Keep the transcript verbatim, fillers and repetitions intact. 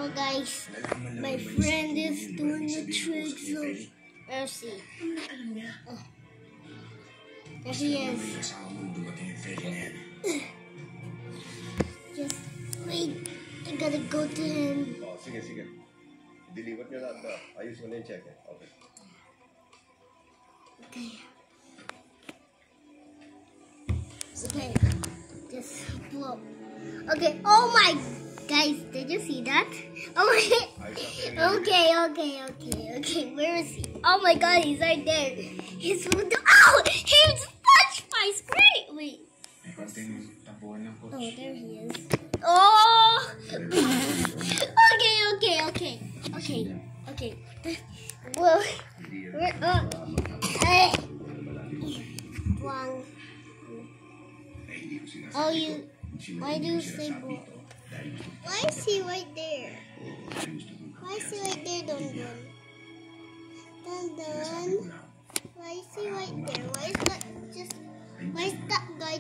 Oh guys, my friend is doing the trick, so let's see. Oh. There he is. Just wait, I gotta go to him. Oh, sige, sige. Deliver nyo lahat ba? Ayos mo na yung check eh. Okay. Okay. Okay. Just blow. Okay. Oh my, guys, did you see that? Oh my. Okay, okay, okay, okay. Where is he? Oh my God, he's right there. He's oh, he just touched my screen. Wait. Oh, there he is. Oh. Okay, okay, okay, okay, okay. Well, we're up. Hey. One. Oh, you. Why do you say boy? Why is he right there? Why is he right there, Don Don? Don Don? Why is he right there? Why is